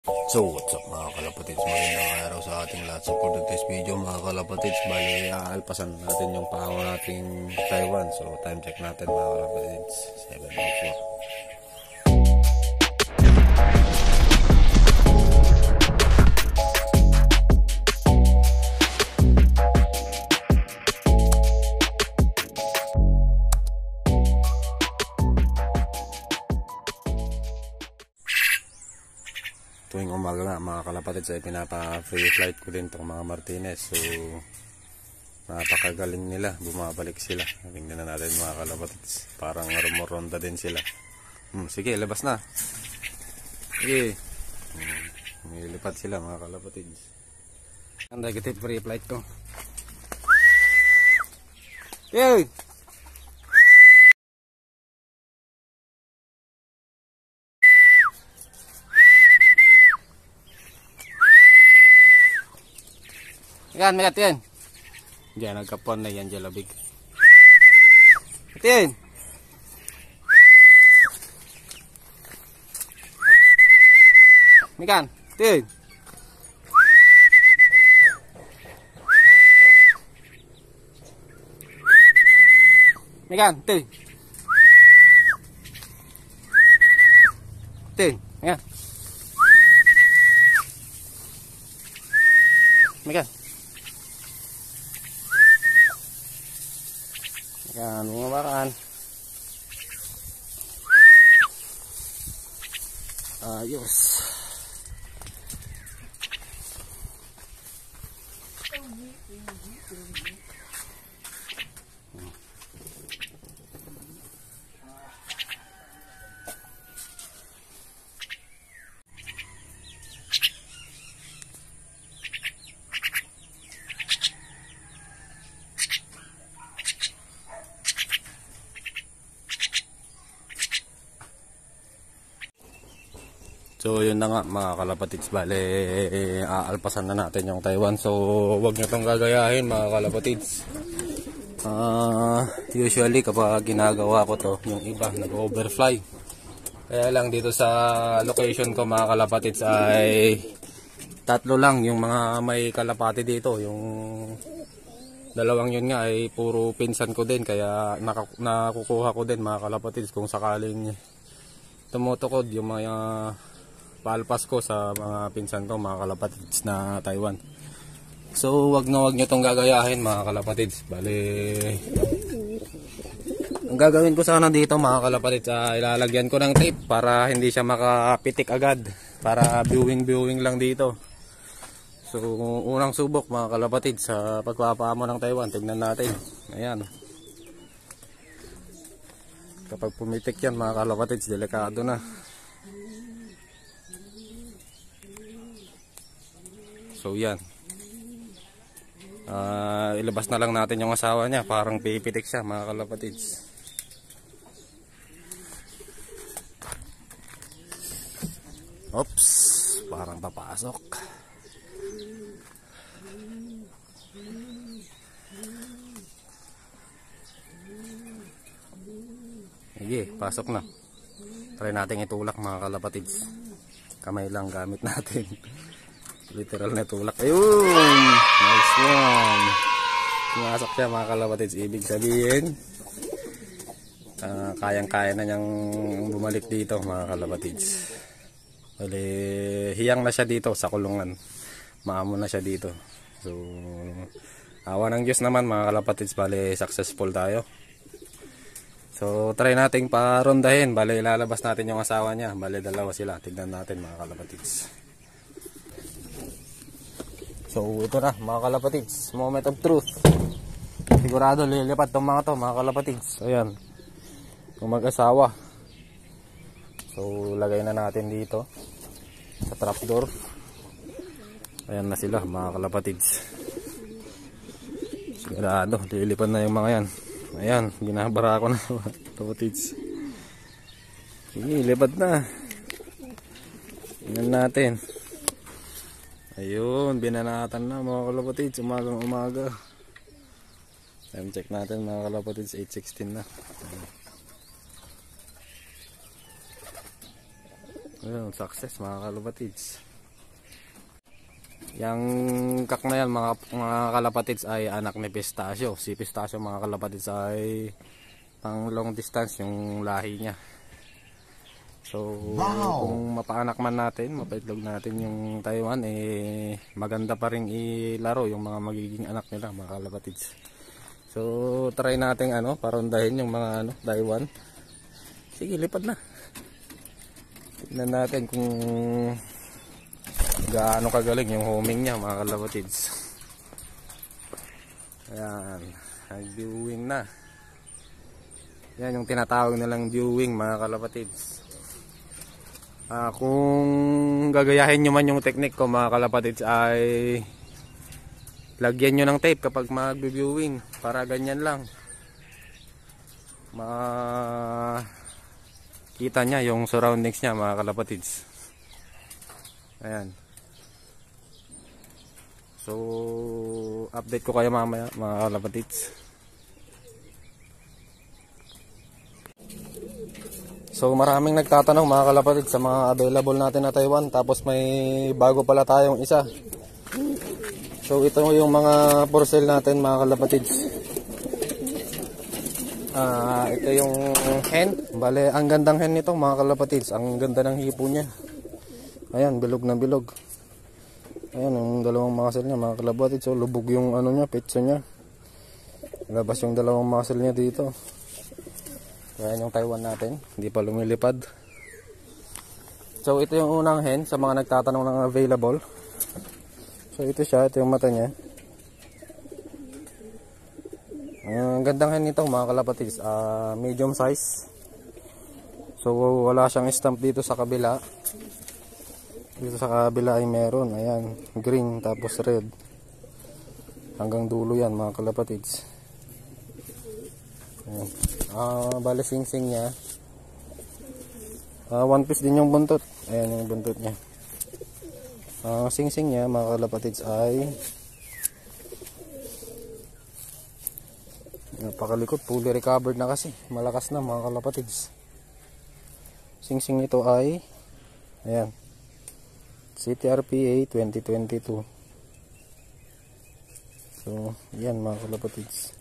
So what's up mga kalapatids, magandang araw sa ating lahat. So for today's video mga kalapatids, bali aalpasan natin yung pango nating Taiwan. So time check natin mga kalapatids, 7:04. Tuwing umaga nga mga kalapatids ay pinapa-free flight ko din itong mga Martinez. So napakagaling nila, bumabalik sila. Tingnan na natin mga kalapatids, parang rumoronda din sila. Sige, labas na. Sige. Nilipat sila mga kalapatids. Ang negative free flight ko. Yay! Yan, may katin. Diyan, nagkapon na yan, jalabig. Katin! Mikan, katin! Mikan, katin! Katin, mikan. Mikan. Yan, mga bakan. Ayos. So yun na nga mga kalapatids, bale aalpasan na natin yung Taiwan. So wag nyo itong gagayahin mga kalapatids. Usually kapag ginagawa ko to, yung iba nag-overfly. Kaya lang dito sa location ko mga kalapatids ay tatlo lang yung mga may kalapati dito. Yung dalawang yun nga ay puro pinsan ko din, kaya nakukuha ko din mga kalapatids kung sakaling tumutukod yung mga palpas ko sa mga pinsan ko mga kalapatids na Taiwan. So wag nyo itong gagayahin mga kalapatids. Bali ang gagawin ko sana dito mga kalapatids, ilalagyan ko ng tape para hindi siya makapitik agad, para viewing lang dito. So unang subok mga kalapatids sa pagpapaamo ng Taiwan, tignan natin. Ayan, kapag pumitik yan mga kalapatids, delikado na. So yan, ilabas na lang natin yung asawa niya, parang pipitik siya mga kalapatids. Oops, parang papasok. Sige, pasok na. Try natin itulak mga kalapatids. Kamay lang gamit natin. Literal na tulak. Ayun! Nice one! Pumasok siya mga kalapatids. Ibig sabihin, kayang-kaya na niyang bumalik dito mga kalapatids. Bali, hiyang na siya dito sa kulungan. Maamo na siya dito. So, awa ng Diyos naman mga kalapatids. Bali, successful tayo. So, try nating parondahin. Bali, ilalabas natin yung asawa niya. Bali, dalawa sila. Tignan natin mga kalapatids. So ito na mga kalapatids, moment of truth. Sigurado lilipat tong mga to mga kalapatids. Ayan, yung mag-asawa. So lagay na natin dito sa trapdoor. Ayan na sila mga kalapatids. Sigurado lilipat na yung mga yan. Ayan, binabara ko na mga kalapatids. Sige, lipat na. Tingnan natin. Ayun, binanatan na mga kalapatids, umagang umaga. Time check natin mga kalapatids, 8:16 na. Ayun, success mga kalapatids. Yang kak na yan mga kalapatids ay anak ni Pistachio. Si Pistachio mga kalapatids ay pang long distance yung lahi niya. So kung mapaanak man natin, mapaitlog natin yung Taiwan, maganda pa rin ilaro yung mga magiging anak nila mga kalapatids. So try natin parondahin yung mga Taiwan. Sige, lipad na. Tignan natin kung gaano kagaling yung homing niya mga kalapatids. Ayan, nag-viewing na. Yan yung tinatawag nilang viewing mga kalapatids. Kung gagayahin nyo man yung technique ko mga kalapatids ay lagyan nyo ng tape kapag mag-viewing para ganyan lang kita nya yung surroundings nya mga kalapatids. Ayan. So update ko kayo mamaya mga kalapatids. So maraming nagtatanong mga kalapatids sa mga available natin na Taiwan, tapos may bago pala tayong isa. So ito yung mga for sale natin mga kalapatids. Ito yung hen. Bale, ang gandang hen nito mga kalapatids. Ang ganda ng hipo niya. Ayan, bilog na bilog. Ayan, yung dalawang muscle niya mga kalapatids. So lubog yung niya, petso niya. Labas yung dalawang muscle niya dito. Ayan yung Taiwan natin. Hindi pa lumilipad. So ito yung unang hen sa mga nagtatanong ng available. So ito siya, ito yung mata niya. Ang gandang hen nito mga kalapatids, medium size. So wala siyang stamp dito sa kabila. Dito sa kabila ay meron, ayan, green tapos red. Hanggang dulo yan mga kalapatids. Ayan. Bale sing-sing niya. One piece din yung buntot. Ayan yung buntot niya. Sing-sing niya mga kalapatids ay napakalikot, fully recovered na kasi. Malakas na mga kalapatids. Sing-sing nito ay ayan, CTRPA 2022. So yan mga kalapatids.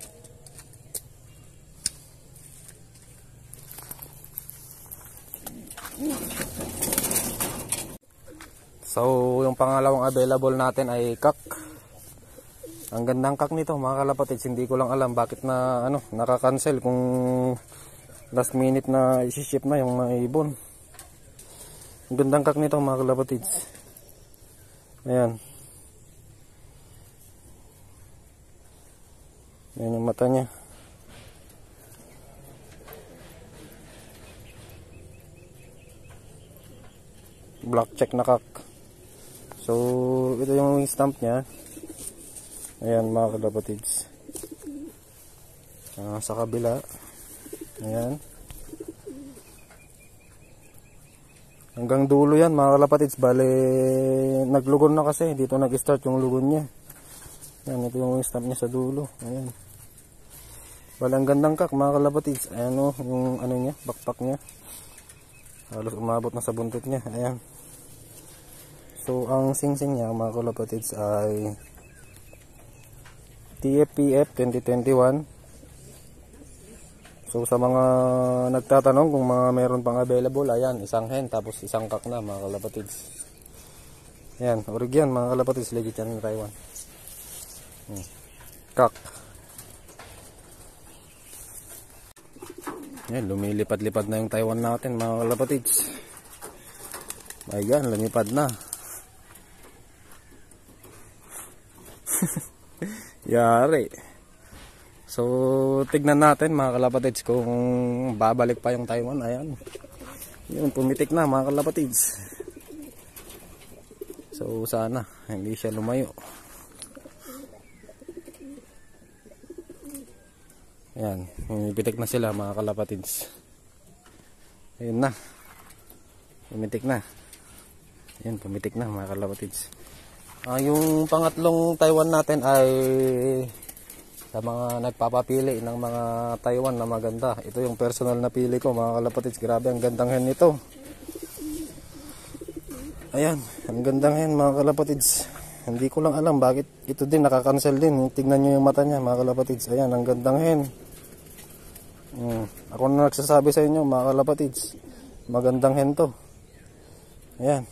So yung pangalawang available natin ay kak. Ang gandang kak nito mga kalapatids. Hindi ko lang alam bakit na naka-cancel kung last minute na isi-ship na yung mga ibon. Ang gandang kak nito mga kalapatids. Ayan. Ayan yung mata niya. Black check na kak. So ito yung wing stamp niya. Ayan mga kalapatids. Sa kabila. Ayan. Hanggang dulo yan mga kalapatids. Bale naglugon na kasi. Dito nag-start yung lugon niya. Ayan, ito yung wing stamp niya sa dulo. Ayan. Bale ang gandang kak mga kalapatids. Ayan yung niya, backpack niya. Halos umabot na sa buntot niya. Ayan. So ang sing-sing niya mga kalapatids ay TFPF 2021. So sa mga nagtatanong kung mga meron pang available, ayan, isang hen tapos isang kak na mga kalapatids. Ayan, origyan mga kalapatids, legit yan ng Taiwan. Kak. Ayan, lumilipad-lipad na yung Taiwan natin mga kalapatids. Ayan, lumipad na. Yari. So tignan natin mga kalapatids kung babalik pa yung Taiwan. Ayan. Yun, pumitik na mga kalapatids. So sana hindi siya lumayo. Ayan, pumitik na sila mga kalapatids. Ayun na. Pumitik na. Ayan, pumitik na mga kalapatids. Yung pangatlong Taiwan natin ay sa mga nagpapapili ng mga Taiwan na maganda. Ito yung personal na pili ko mga kalapatids. Grabe ang gandang hen nito. Ayan, ang gandang hen mga kalapatids. Hindi ko lang alam bakit ito din nakakancel din. Tignan nyo yung mata niya mga kalapatids. Ayan, ang gandang hen. Ako na nagsasabi sa inyo mga kalapatids. Magandang hen to. Ayan.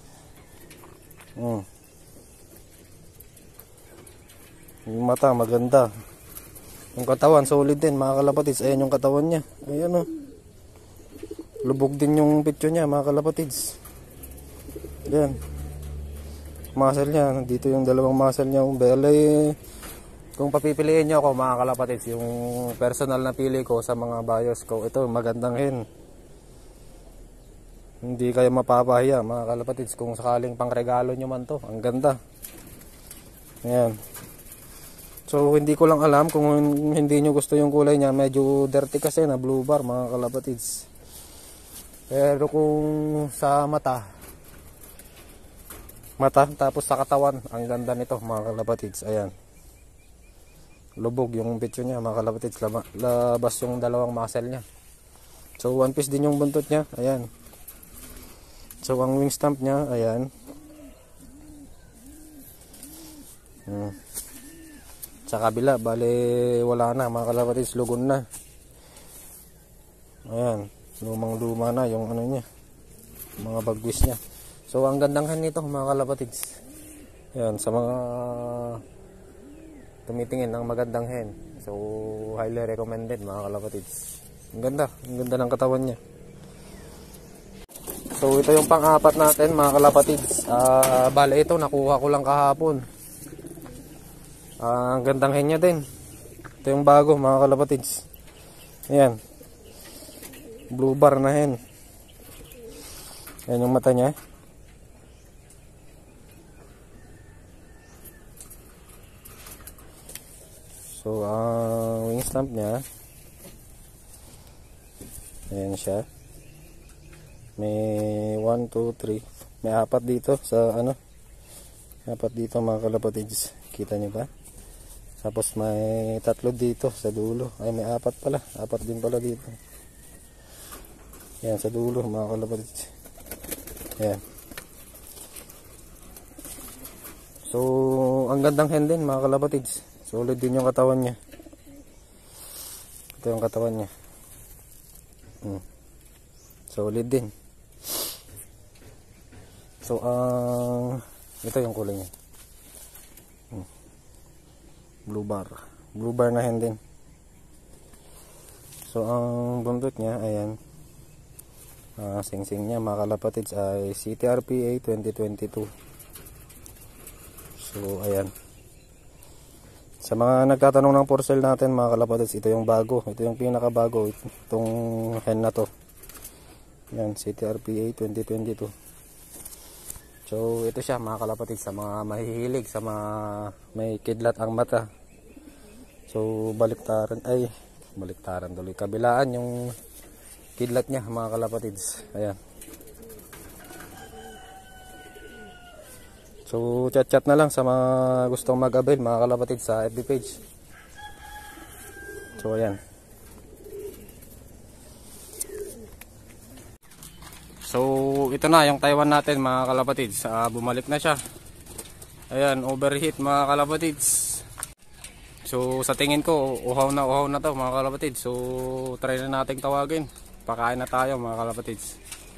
Yung mata maganda. Yung katawan solid din mga kalapatids. Ayan yung katawan niya. Ayan lubog din yung picture niya mga kalapatids. Ayan. Muscle niya, dito yung dalawang muscle niya. Bale, kung papipiliin niyo ako mga kalapatids, yung personal na pili ko sa mga bios ko, ito magandang hen. Hindi kayo mapapahiya mga kalapatids kung sakaling pangregalo nyo man to. Ang ganda. Ayan. So hindi ko lang alam kung hindi nyo gusto yung kulay niya. Medyo dirty kasi na blue bar mga kalapatids. Pero kung sa mata tapos sa katawan, ang ganda nito mga kalapatids. Ayan, lubog yung picture niya mga kalapatids. Labas yung dalawang muscle niya. So one piece din yung buntot niya. Ayan. So ang wing stamp niya, ayan. Sa kabila, bale wala na mga kalapatids, lugon na. Ayan, lumang luma na yung ano niya, mga bagwis niya. So ang gandang hen nito mga kalapatids. Ayan, sa mga tumitingin ng magandang hen, so highly recommended mga kalapatids. Ang ganda ng katawan niya. So ito yung pang-apat natin mga kalapatids. Bale ito nakuha ko lang kahapon. Ang gandang hen niya din. Ito yung bago mga kalapatids. Ayan, blue bar na hen. Ayan yung mata niya. So ang wing stamp niya, ayan siya. May 1, 2, 3. May 4 dito sa ano. 4 dito mga kalapatids. Kita niyo ba? Tapos may 3 dito sa dulo. Ay may 4 pala. 4 din pala dito. Ayan sa dulo mga kalapatids. Ayan. So ang gandang hen din mga kalapatids. Solid din yung katawan niya. Ito yung katawan niya. Solid din. So ito yung kulay niya. Blue bar. Blue bar na hen din. So ang buntot niya, ayan. Sing-sing niya mga kalapatids ay CTRPA 2022. So ayan. Sa mga nagtatanong ng for sale natin mga kalapatids, ito yung bago. Ito yung pinakabago. Itong hen na to. Yan, CTRPA 2022. So ito siya mga kalapatids sa mga mahihilig, sa mga may kidlat ang mata. So baliktaran tuloy. Kabilaan yung kidlat niya mga kalapatids. Ayan. So chat na lang sa mga gustong mag-avail mga kalapatids sa FB page. So ayan. So ito na yung Taiwan natin mga kalapatids. Bumalik na siya. Ayan, overheat mga kalapatids. So sa tingin ko uhaw na to mga kalapatids. So try na nating tawagin. Pakain na tayo mga kalapatids.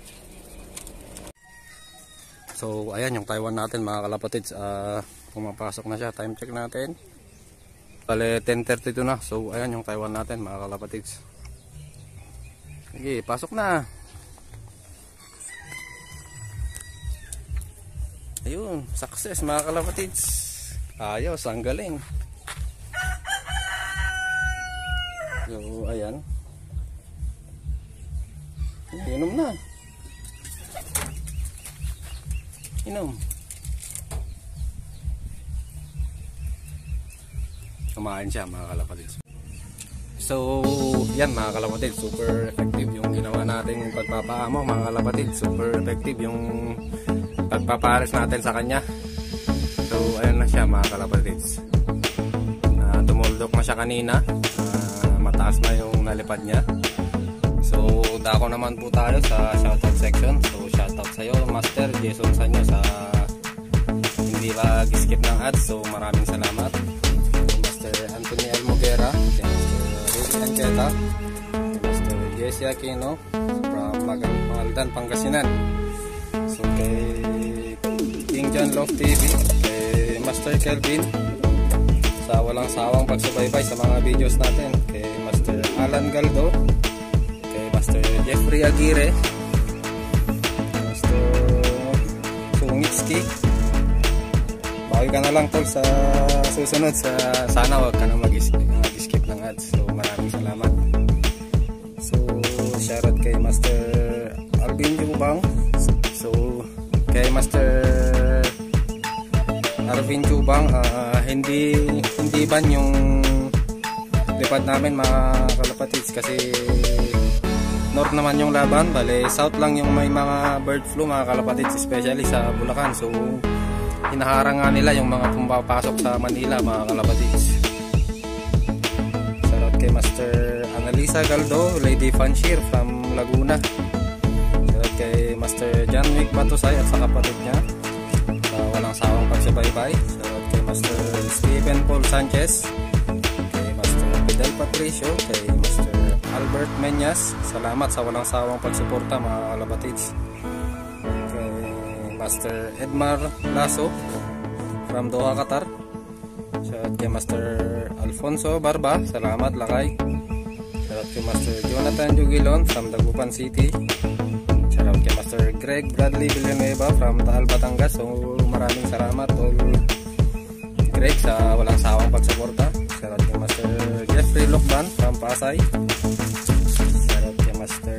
So ayan yung Taiwan natin mga kalapatids. Pumapasok na siya. Time check natin. Bale 10:32 na. So ayan yung Taiwan natin mga kalapatids. Sige, pasok na. Ayun, success mga kalapatids. Ayos, ang galing. So ayan. Inom na. Inom. Kumain siya mga kalapatids. So yan mga kalapatids, super effective yung ginawa natin yung pagpapaamo mga kalapatids. Super effective yung pagpapares natin sa kanya. So ayun na siya mga kalapatids. Tumuldok na siya kanina. Mataas na yung nalipad niya. So dako naman po tayo sa shoutout section. So shoutout sa iyo Master Jason Sanyo sa hindi ba pag-skip ng ads. So maraming salamat. Kay Master Anthony Almoguera, kay Master Rudy Ancheta, kay Master Jesse Aquino from Magaldan, Pangasinan. So kay King John Love TV, kay Master Kelvin sa walang sawang pagsubaybay sa mga videos natin, kay Master Alan Galdo, kay Master Jeffrey Aguirre, Master Sungitski. Bawi ka na lang tol sa susunod, sana wag ka na mag-skip ng ads. So maraming salamat. So shoutout kay Master Alvin Jubang, so kay Master Arvin Jubang, hindi ban yung lipad namin mga kalapatids, kasi north naman yung laban, bale south lang yung may mga bird flu mga kalapatids, especially sa Bulacan. So hinaharang nga nila yung mga pumapasok sa Manila mga kalapatids. Shoutout kay Master Annalisa Galdo, Lady Fanshir from Laguna. Shoutout kay Master John Wick Batusay at sa kapatid niya sa walang sawang pagsubaybay. Shoutout kay Master Stephen Paul Sanchez, kay Master Fidel Patricio, kay Master Albert Menyas. Salamat sa walang sawang pagsuporta mga kalapatids. Kay Master Edmar Lasso from Doha, Qatar. Shoutout kay Master Alfonso Barba, salamat lakay. Shoutout kay Master Jonathan Jugilon from Dagupan City. Shoutout kay Master Greg Bradley Villanueva from Taal, Batangas. So maraming salamat all Greg sa walang sawang pagsuporta. Shoutout kay Master Jeffrey Lokban from Pasay. Shoutout kay Master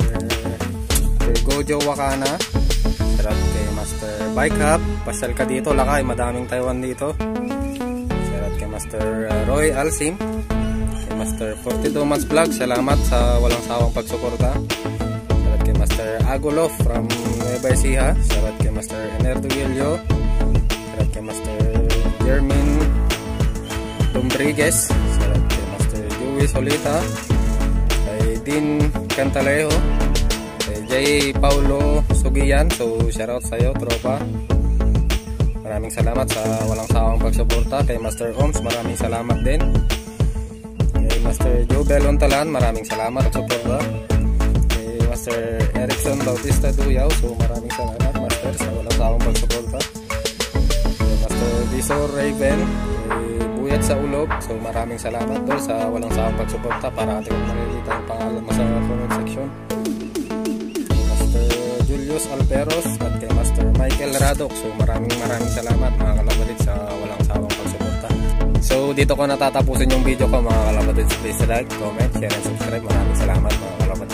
Gojo Wakana. Shoutout kay Master Bike Hub, pasyal ka dito lakay, madaming Taiwan dito. Shoutout kay Master Roy Alsim, kay Master 42 Months Vlog, salamat sa walang sawang pagsuporta. Shoutout kay Master Agolof from Nueva Ecija. Shoutout kay Master Enerto Gilio. Shoutout kay Master Jermin Dombriguez. Shoutout kay Master Joey Solita, kay Dean Cantalejo, kay Jay Paulo Sugian. So shoutout sa'yo tropa, maraming salamat sa walang sawang pagsuporta. Kay Master Oms, maraming salamat din. Kay Master Joe Belontalan, maraming salamat at suporta. Master Erickson Bautista Duyaw, so maraming salamat Master sa walang sawang pagsuporta. Master Visor Raven, Buyat sa Ulog, so maraming salamat doon sa walang sawang pagsuporta. Para ating makikita ang pangalan mo sa comment section. Master Julius Alperos at kay Master Michael Radok, so maraming salamat mga kalapatid sa walang sawang pagsuporta. So dito ko natatapusin yung video ko mga kalapatid. Please like, comment, share and subscribe. Maraming salamat mga kalapatid.